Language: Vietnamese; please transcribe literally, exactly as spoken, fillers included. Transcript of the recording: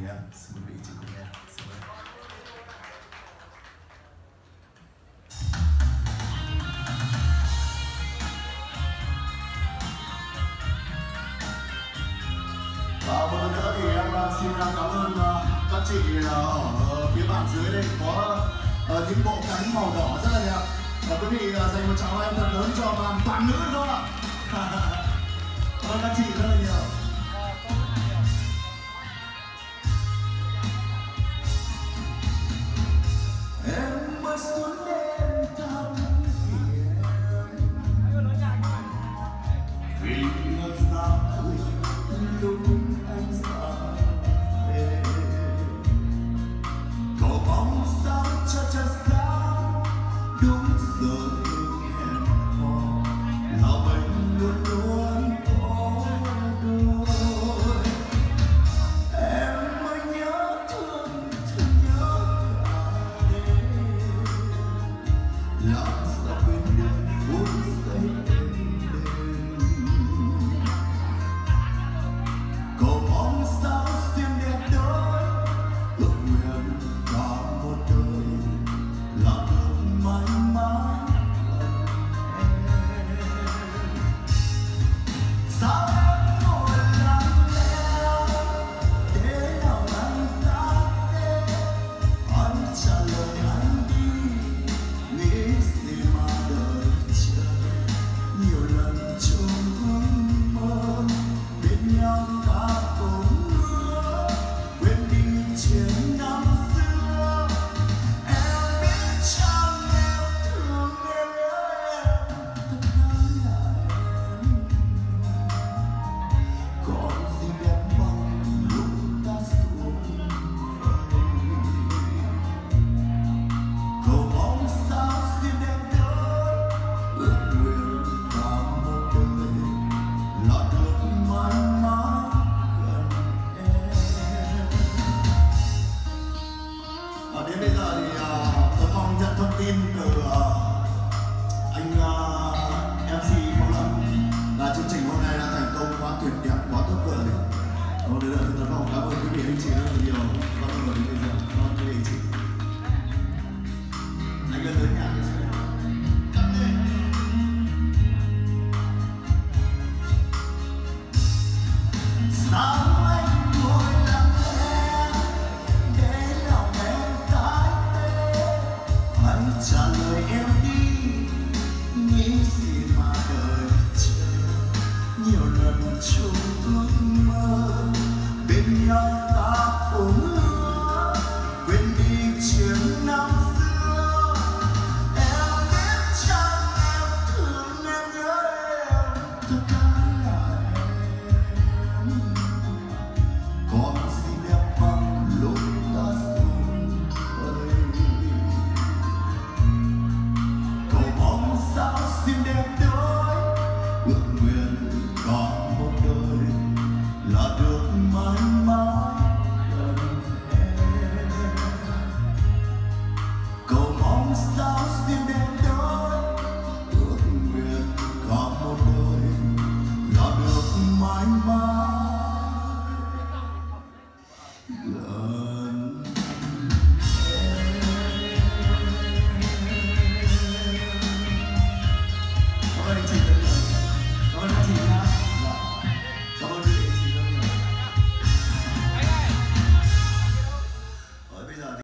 nghe. Xin mời vị trí cùng nghe. Xin mời. Và một lần nữa thì em xin cảm ơn các chị ở phía bàn dưới đây có những bộ cánh màu đỏ rất là đẹp. Và quý vị dành một tràng em thật lớn cho màn toàn nữ đó ạ. Cảm ơn các chị rất là nhiều. Em mới xuống đêm thăm phiền vì ngân xa cười lúc anh xa về, cầu bóng sao cho chân sáng đúng giờ hẹn hò là mình luôn luôn có đôi. Em mới nhớ thương thương nhớ cả đêm, làm sao quên được phút giây êm đềm. Cầu mong sao xuyên đẹp đôi, ước nguyện cả một đời là được mãi mãi gần em. Sao em ngồi lặng lẽ để nào anh ta tên, anh trả lời anh đi, nghĩ gì mà đợi chờ. Nhiều lần chung ước mơ bên nhau ta cũng hứa quên đi chuyện năm xưa. Em biết chăng em thương em nhớ em tất cả là em, còn gì đẹp bằng lúc ta xuống vầy. Cầu mong sao xinh đẹp đôi, ước nguyện cả một đời là được mãi mãi gần em. Ở đến bây giờ thì uh, tôi mong nhận thông tin từ uh, anh uh, em xê Phong Lâm là chương trình hôm nay đã thành công quá tuyệt đẹp, quá tuyệt vời. Một lần nữa thì tôi mong cảm ơn quý vị anh chị rất là nhiều. Cảm ơn đến bây giờ, cảm ơn quý vị anh chị. Anh lên lớn nhạc đi. Sao anh ngồi lặng lẽ để lòng em tái tê, anh trả lời em đi, nghĩ gì mà đợi chờ. Nhiều lần chung ước mơ bên nhau ta cũng